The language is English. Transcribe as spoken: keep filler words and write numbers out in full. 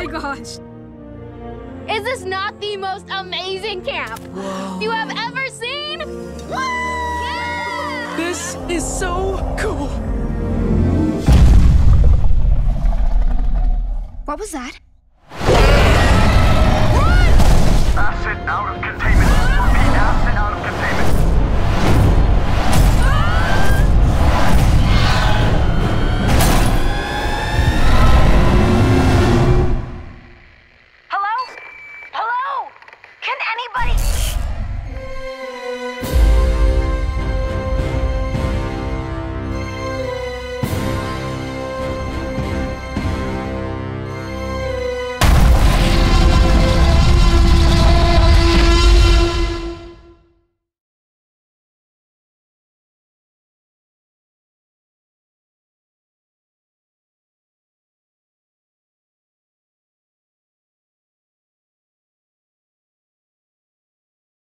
gosh. Is this not the most amazing camp Whoa. you have ever seen? Yeah! This is so cool. What was that? Asset out of